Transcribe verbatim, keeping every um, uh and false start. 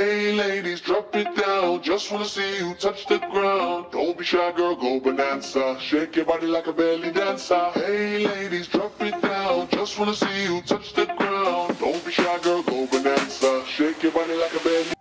Hey ladies, drop it down. Just wanna see you touch the ground. Don't be shy, girl, go bonanza. Shake your body like a belly dancer. Hey ladies, drop it down. Just wanna see you touch the ground.